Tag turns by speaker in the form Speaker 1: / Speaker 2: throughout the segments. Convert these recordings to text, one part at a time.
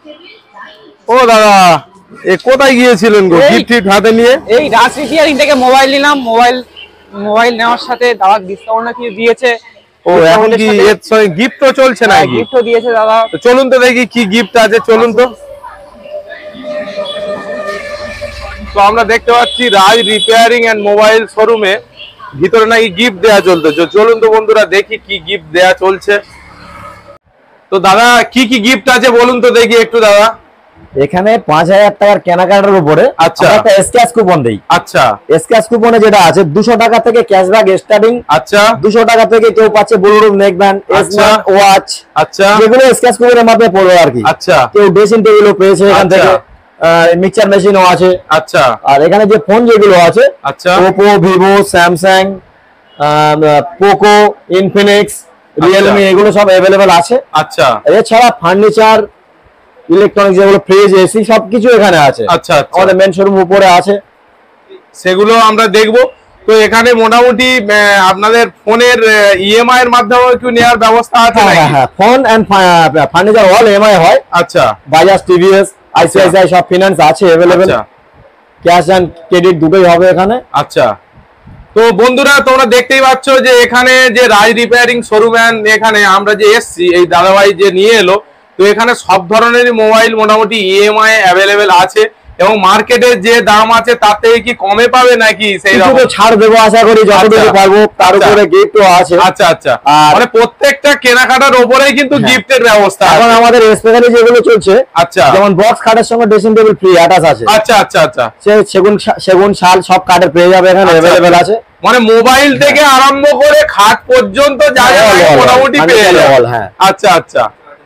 Speaker 1: ও দাদা, এ কোথায় গিয়েছিলেন গো গিফট হাতে নিয়ে?
Speaker 2: এই রাজ রিপেয়ারিং থেকে মোবাইল নিলাম। মোবাইল নেওয়ার সাথে দাদা ডিসকাউন্ট নাকি দিয়েছে।
Speaker 1: ও এখন কি এর সঙ্গে গিফটও চলছে নাকি?
Speaker 2: গিফটও দিয়েছে দাদা।
Speaker 1: তো চলুন তো দেখি কি গিফট আছে, চলুন তো। তো আমরা দেখতে পাচ্ছি রাজ রিপেয়ারিং এন্ড মোবাইল শোরুমে ভিতরে নাকি গিফট দেয়া চলতেছে। চলুন তো বন্ধুরা দেখি কি গিফট দেয়া চলছে। তো দাদা কি কি গিফট আছে বলুন তো দেখি একটু দাদা।
Speaker 3: এখানে 5000 টাকার কেনাকাটার উপরে
Speaker 1: আচ্ছা
Speaker 3: একটা স্ক্র্যাচ কুপন দেই।
Speaker 1: আচ্ছা,
Speaker 3: স্ক্র্যাচ কুপনে যেটা আছে 200 টাকা থেকে ক্যাশব্যাক স্টার্টিং।
Speaker 1: আচ্ছা,
Speaker 3: 200 টাকা থেকে কেউ পাচ্ছে Bluetooth neck band, smart watch. আচ্ছা, যেগুলো স্ক্র্যাচ কুপনের মাধ্যমে পড়বে আর কি। আচ্ছা, কেউ ড্রেসিং টেবিলও পেয়েছে এখান থেকে, মিক্সচার মেশিনও আছে। আচ্ছা, আর এখানে যে ফোন যেগুলো আছে, আচ্ছা, Oppo, Vivo, Samsung, Poco, Infinix, Realme এগুলো সব अवेलेबल আছে। আচ্ছা, এছাড়া ফার্নিচার, ইলেকট্রনিক্স যেগুলো ফ্রিজ, এসি সবকিছু এখানে আছে। আচ্ছা, আমাদের মেন শোরুম উপরে আছে,
Speaker 1: সেগুলো আমরা দেখবো। তো এখানে মোটামুটি আপনাদের ফোনের ইএমআই এর মাধ্যমে কি নেওয়ার ব্যবস্থা আছে নাকি?
Speaker 3: হ্যাঁ, phone and furniture all EMI হয়। আচ্ছা, বাজাজ, টিভিএস, আইসিআইসিআই সব ফিনান্স আছে अवेलेबल। ক্যাশ এন্ড ক্রেডিট দুটোই হবে এখানে। আচ্ছা,
Speaker 1: তো বন্ধুরা তোমরা দেখতেই পাচ্ছ যে এখানে যে রাজ রিপেয়ারিং শোরুম এখানে আমরা যে এসছি, এই দাদাভাই যে নিয়ে এলো, তো এখানে সব ধরনের মোবাইল মোটামুটি ইএমআই अवेलेबल আছে এবং মার্কেটে যে দাম আছে তার থেকে কি কমে পাবে নাকি সেই রকম
Speaker 3: ছাড় দেব আশা করি যতটুকু পারবো। তার উপরে গিফটও আছে। আচ্ছা আচ্ছা,
Speaker 1: মানে প্রত্যেকটা কেনাকাটার উপরেই কিন্তু গিফটের ব্যবস্থা আছে।
Speaker 3: এখন আমাদের স্পেশালি যেগুলো চলছে, আচ্ছা, যেমন বক্স কার্ডের সঙ্গে ড্রেসিং টেবিল ফ্রি অ্যাটাচ আছে।
Speaker 1: আচ্ছা আচ্ছা আচ্ছা,
Speaker 3: সেগুন শাল সব কার্ডে পেয়ে যাবে এখানে अवेलेबल আছে।
Speaker 1: মানে মোবাইল থেকে আরম্ভ করে খাট পর্যন্ত যা যা মোটামুটি পেয়ে যাবে। আচ্ছা আচ্ছা,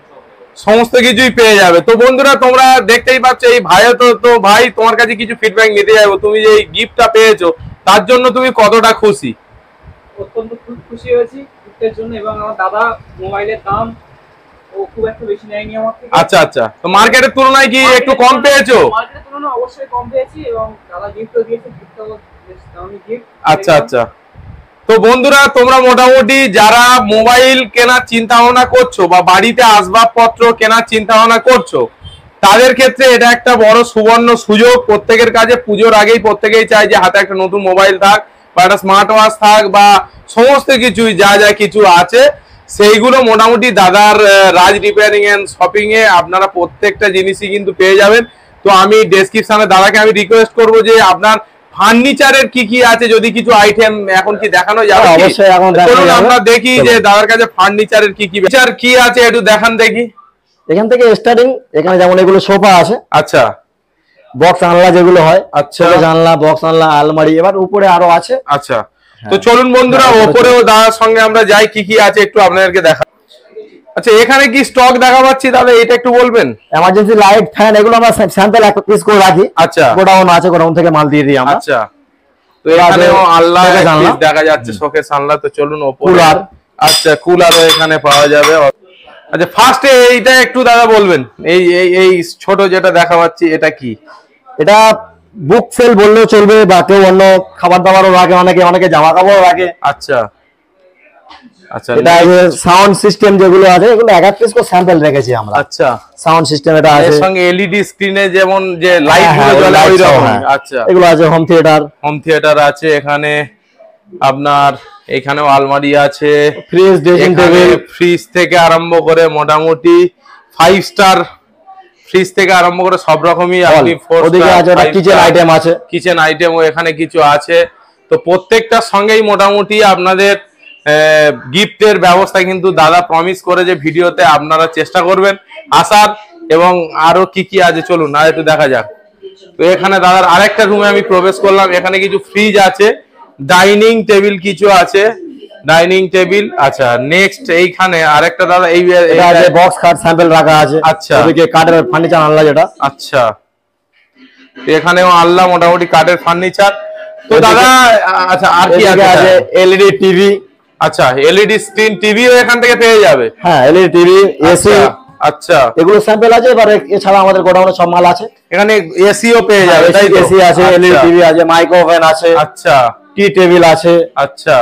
Speaker 1: সমস্ত কিছুই পেয়ে যাবে। তো বন্ধুরা তোমরা দেখতেই পাচ্ছ এই ভাই তো ভাই তোমার কাছে কিছু ফিডব্যাক নিতে যাবো। তুমি যে এই গিফটটা পেয়েছো তার জন্য তুমি কতটা খুশি?
Speaker 2: অত্যন্ত খুশি হয়েছি গিফটের জন্য, এবং আমার দাদা মোবাইলের দাম ও খুব একটা বেশি নেয়নি আমার থেকে।
Speaker 1: আচ্ছা আচ্ছা, তো মার্কেটের তুলনায় কি একটু কম পেয়েছো?
Speaker 2: মার্কেটের তুলনায় অবশ্যই কম পেয়েছি, এবং দাদা গিফটও দিয়েছে, গিফটও বেশ দামি গিফট।
Speaker 1: আচ্ছা আচ্ছা, তো বন্ধুরা তোমরা মোটামুটি যারা মোবাইল কেনার চিন্তা ভাবনা করছো বা বাড়িতে আসবাবপত্র কেনার চিন্তা ভাবনা করছো, তাদের ক্ষেত্রে এটা একটা বড় সুবর্ণ সুযোগ। প্রত্যেকের কাছে পুজোর আগেই প্রত্যেকেই চায় যে হাতে একটা নতুন মোবাইল থাক বা একটা স্মার্ট ওয়াচ থাক বা সমস্ত কিছুই যা যা কিছু আছে সেইগুলো মোটামুটি দাদার রাজ রিপেয়ারিং এন্ড শপিং এ আপনারা প্রত্যেকটা জিনিসই কিন্তু পেয়ে যাবেন। তো আমি ডেসক্রিপশনে দাদাকে আমি রিকোয়েস্ট করবো যে আপনার ফার্নিচারের কি কি আছে, যদি কিছু আইটেম এখন কি দেখানো যাবে?
Speaker 3: অবশ্যই এখন
Speaker 1: আমরা দেখি যে দাদার কাছে ফার্নিচারের কি কি কি আছে একটু দেখান দেখি।
Speaker 3: এখান থেকে স্টার্টিং, এখানে যেমন এগুলো সোফা আছে।
Speaker 1: আচ্ছা,
Speaker 3: বক্স আনলা যেগুলো হয়, আচ্ছা, জানলা, বক্স আনলা, আলমারি, এবার উপরে আরো আছে।
Speaker 1: আচ্ছা, তো চলুন বন্ধুরা উপরেও দাদার সঙ্গে আমরা যাই, কি কি আছে একটু আপনাদেরকে দেখা। আচ্ছা, এখানে কি স্টক দেখা পাচ্ছি দাদা, এটা একটু বলবেন?
Speaker 3: এমার্জেন্সি লাইট, ফ্যান, এগুলো আমরা স্যাম্পল এক পিস করে রাখি। আচ্ছা, গোডাউন আছে, গোডাউন থেকে মাল দিয়ে দিই আমরা।
Speaker 1: আচ্ছা, তো এখানেও আল্লাহ দেখা যাচ্ছে, শোকেস আনলা। তো চলুন উপরে। কুলার, আচ্ছা, কুলারও এখানে পাওয়া যাবে। আচ্ছা, ফার্স্টে এইটা একটু দাদা বলবেন, এই এই এই ছোট যেটা দেখা পাচ্ছি এটা কি?
Speaker 3: এটা বুক সেল বললেও চলবে, বা কেউ অন্য খাবার দাবারও রাখে, অনেকে জামা কাপড়ও রাখে।
Speaker 1: আচ্ছা আচ্ছা,
Speaker 3: এটা সাউন্ড সিস্টেম যেগুলো আছে, এগুলো এক এক পিস করে স্যাম্পল রেখেছি আমরা। আচ্ছা, সাউন্ড সিস্টেম এটা আছে,
Speaker 1: এর সঙ্গে এলইডি স্ক্রিনে যেমন যে লাইট গুলো জ্বলে ওই রকম। আচ্ছা,
Speaker 3: এগুলো আছে। হোম থিয়েটার
Speaker 1: আছে এখানে আপনার, এখানেও আলমারি আছে,
Speaker 3: ফ্রিজ, ড্রেসিং টেবিল,
Speaker 1: ফ্রিজ থেকে আরম্ভ করে মোটামুটি 5 স্টার ফ্রিজ থেকে আরম্ভ করে সব রকমই আপনি 4 স্টার
Speaker 3: কিচেন আইটেম আছে।
Speaker 1: কিচেন আইটেমও এখানে কিছু আছে। তো প্রত্যেকটার সঙ্গেই মোটামুটি আপনাদের গিফটের ব্যবস্থা কিন্তু দাদা প্রমিস করে যে ভিডিওতে আপনারা চেষ্টা করবেন আসার। এবং আরো কি কি আছে চলুন আর একটু দেখা যাক। তো এখানে দাদার আরেকটা রুমে আমি প্রবেশ করলাম, এখানে কিছু ফ্রিজ আছে, ডাইনিং টেবিল কিছু আছে, ডাইনিং টেবিল। আচ্ছা, নেক্সট এইখানে আরেকটা দাদা এই
Speaker 3: বক্স খাট স্যাম্পল রাখা আছে।
Speaker 1: আচ্ছা,
Speaker 3: ওদিকে কাঠের ফার্নিচার আনলা যেটা।
Speaker 1: আচ্ছা, এখানেও আনলা মোটামুটি কাঠের ফার্নিচার। তো দাদা আচ্ছা, আর কি আছে?
Speaker 3: LED TV.
Speaker 1: আচ্ছা, এলইডি স্ক্রিন টিভিও এখান থেকে পেয়ে যাবে।
Speaker 3: হ্যাঁ, এলইডি টিভি, এসি।
Speaker 1: আচ্ছা,
Speaker 3: এগুলো স্যাম্পল আছে, এবারে এছাড়া আমাদের গোডাউনে সব মাল আছে।
Speaker 1: এখানে এসিও পেয়ে যাবে, তাই তো?
Speaker 3: এসি আছে, এলইডি টিভি আছে, মাইক্রো ওভেন আছে।
Speaker 1: আচ্ছা,
Speaker 3: টি টেবিল আছে।
Speaker 1: আচ্ছা,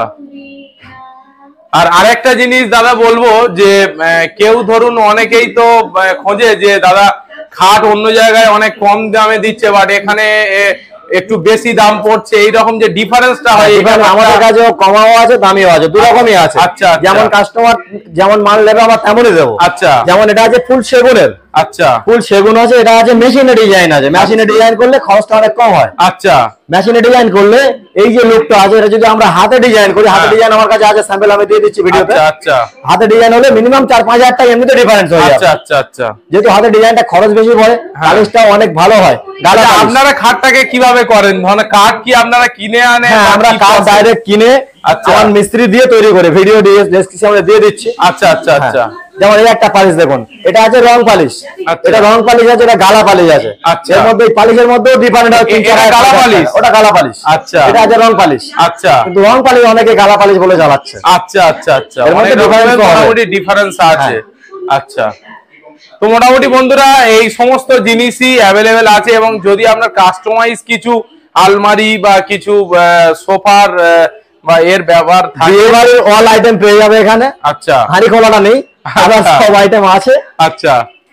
Speaker 1: আর আরেকটা জিনিস দাদা বলবো যে কেউ ধরুন অনেকেই তো খোঁজে যে দাদা খাট অন্য জায়গায় অনেক কম দামে দিচ্ছে, বাট এখানে একটু বেশি দাম পড়ছে, এইরকম যে ডিফারেন্সটা হয়
Speaker 3: আমাদের কাছে কমাও আছে দামিও আছে, দু রকমই আছে।
Speaker 1: আচ্ছা,
Speaker 3: যেমন কাস্টমার যেমন মাল নেবে আমরা তেমনই দেবো।
Speaker 1: আচ্ছা,
Speaker 3: যেমন এটা আছে ফুল সেগুনের,
Speaker 1: আচ্ছা
Speaker 3: ফুল সেগুন আছে, এটা আছে মেশিনে ডিজাইন আছে। মেশিনে ডিজাইন করলে খরচটা অনেক কম হয়।
Speaker 1: আচ্ছা,
Speaker 3: মেশিনে ডিজাইন করলে এই যে লুকটা আছে, এটা যদি আমরা হাতে ডিজাইন করি, হাতে ডিজাইন আমার কাছে আছে, স্যাম্পল আমি দিয়ে দিচ্ছি ভিডিওতে।
Speaker 1: আচ্ছা,
Speaker 3: হাতে ডিজাইন হলে মিনিমাম 4-5 হাজার টাকা এমনিতে ডিফারেন্স হয়ে যায়।
Speaker 1: আচ্ছা, আচ্ছা, আচ্ছা।
Speaker 3: যেহেতু হাতে ডিজাইনটা খরচ বেশি পড়ে, পলিশটাও অনেক ভালো হয়।
Speaker 1: আপনারা খাটটাকে কিভাবে করেন? মানে কাঠ কি আপনারা কিনে আনেন?
Speaker 3: আমরা কাঠ ডাইরেক্ট কিনে আমার মিস্ত্রি দিয়ে তৈরি করে ভিডিও ডেসক্রিপশনে দিয়ে দিচ্ছি।
Speaker 1: আচ্ছা, আচ্ছা, আচ্ছা।
Speaker 3: যেমন এই একটা পালিশ দেখুন, এটা আছে রং পালিশ, এটা রং পালিশ আছে, এটা গালা পালিশ আছে। এর মধ্যে পালিশের মধ্যেও ডিফারেন্ট হয়,
Speaker 1: গালা পালিশ,
Speaker 3: ওটা গালা পালিশ।
Speaker 1: আচ্ছা,
Speaker 3: এটা আছে রং পালিশ।
Speaker 1: আচ্ছা,
Speaker 3: কিন্তু রং পালিশ অনেকে গালা পালিশ বলে চালাচ্ছে।
Speaker 1: আচ্ছা, আচ্ছা, আচ্ছা।
Speaker 3: এর মধ্যে
Speaker 1: মোটামুটি ডিফারেন্স আছে। আচ্ছা, তো মোটামুটি বন্ধুরা এই সমস্ত জিনিসই অ্যাভেলেবেল আছে, এবং যদি আপনার কাস্টমাইজ কিছু আলমারি বা কিছু সোফার বা এর ব্যবহার থাকে,
Speaker 3: অল আইটেম পেয়ে যাবে এখানে।
Speaker 1: আচ্ছা,
Speaker 3: হাড়ি খোলাটা নেই, সব আইটেম আছে।
Speaker 1: আচ্ছা,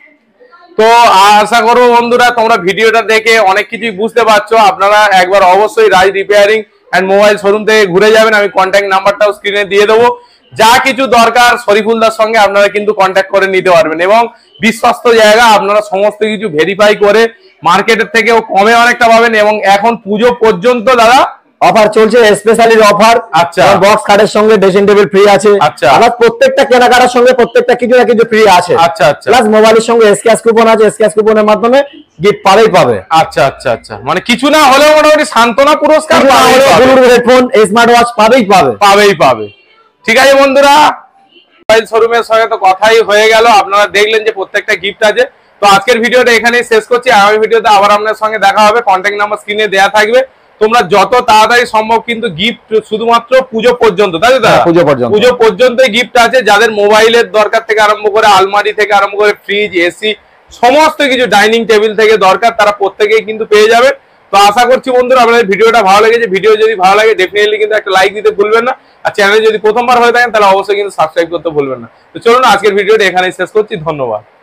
Speaker 1: তো আশা করবো বন্ধুরা তোমরা ভিডিওটা দেখে অনেক কিছুই বুঝতে পারছো। আপনারা একবার অবশ্যই Raj repairing and mobile showroom থেকে ঘুরে যাবেন, আমি কন্ট্যাক্ট নাম্বারটাও স্ক্রিনে দিয়ে দেবো। যা কিছু দরকার শরীফুলদার সঙ্গে আপনারা কিন্তু কন্ট্যাক্ট করে নিতে পারবেন, এবং বিশ্বস্ত জায়গা, আপনারা সমস্ত কিছু ভেরিফাই করে মার্কেটের থেকেও কমে অনেকটা পাবেন। এবং এখন পুজো পর্যন্ত দাদা
Speaker 3: অফার চলছে, স্পেশালি অফার।
Speaker 1: আচ্ছা,
Speaker 3: বক্স কার্ডের সঙ্গে ড্রেসিং টেবিল ফ্রি আছে।
Speaker 1: আচ্ছা,
Speaker 3: আর প্রত্যেকটা কেনাকাটার সঙ্গে প্রত্যেকটা কিছু না কিছু ফ্রি আছে।
Speaker 1: আচ্ছা, আচ্ছা।
Speaker 3: প্লাস মোবাইলের সঙ্গে স্ক্র্যাচ কুপন আছে, স্ক্র্যাচ কুপনের মাধ্যমে গিফট পাবে।
Speaker 1: আচ্ছা, আচ্ছা, আচ্ছা। মানে কিছু না হলেও মোটামুটি সান্ত্বনা পুরস্কার,
Speaker 3: হেডফোন, স্মার্ট ওয়াচ
Speaker 1: পাবে। ঠিক আছে বন্ধুরা, মোবাইল শোরুমের সঙ্গে তো কথাই হয়ে গেল, আপনারা দেখলেন যে প্রত্যেকটা গিফট আছে। তো আজকের ভিডিওটা এখানেই শেষ করছি, আগামী ভিডিওতে আবার আপনার সঙ্গে দেখা হবে। কন্ট্যাক্ট নাম্বার স্ক্রিনে দেওয়া থাকবে, তোমরা যত তাড়াতাড়ি সম্ভব কিন্তু গিফট শুধুমাত্র পুজো পর্যন্ত, তাই তো? পুজো পর্যন্ত গিফট আছে। যাদের মোবাইলের দরকার থেকে আরম্ভ করে আলমারি থেকে আরম্ভ করে ফ্রিজ, এসি, সমস্ত কিছু ডাইনিং টেবিল থেকে দরকার, তারা প্রত্যেকেই কিন্তু পেয়ে যাবে। তো আশা করছি বন্ধুরা আপনাদের ভিডিওটা ভালো লেগেছে। ভিডিও যদি ভালো লাগে ডেফিনেটলি কিন্তু একটা লাইক দিতে ভুলবেন না, আর চ্যানেলে যদি প্রথমবার হয়ে থাকেন তাহলে অবশ্যই কিন্তু সাবস্ক্রাইব করতে ভুলবেন না। তো চলুন আজকের ভিডিওটা এখানেই শেষ করছি, ধন্যবাদ।